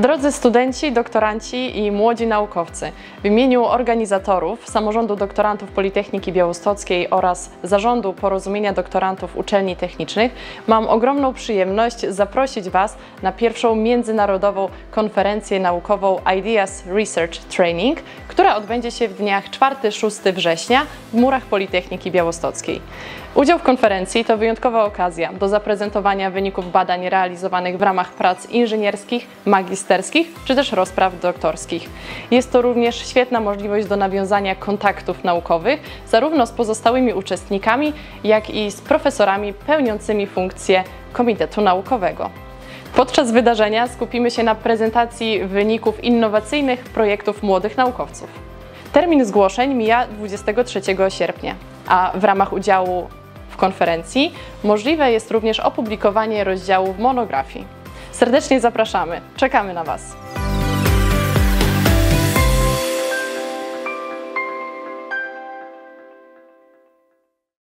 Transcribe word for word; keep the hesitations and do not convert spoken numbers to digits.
Drodzy studenci, doktoranci i młodzi naukowcy, w imieniu organizatorów, Samorządu Doktorantów Politechniki Białostockiej oraz Zarządu Porozumienia Doktorantów Uczelni Technicznych mam ogromną przyjemność zaprosić Was na pierwszą międzynarodową konferencję naukową Ideas Research Training, która odbędzie się w dniach czwartego do szóstego września w murach Politechniki Białostockiej. Udział w konferencji to wyjątkowa okazja do zaprezentowania wyników badań realizowanych w ramach prac inżynierskich, magisterskich czy też rozpraw doktorskich. Jest to również świetna możliwość do nawiązania kontaktów naukowych zarówno z pozostałymi uczestnikami, jak i z profesorami pełniącymi funkcję Komitetu Naukowego. Podczas wydarzenia skupimy się na prezentacji wyników innowacyjnych projektów młodych naukowców. Termin zgłoszeń mija dwudziestego trzeciego sierpnia, a w ramach udziału w konferencji możliwe jest również opublikowanie rozdziału w monografii. Serdecznie zapraszamy, czekamy na Was!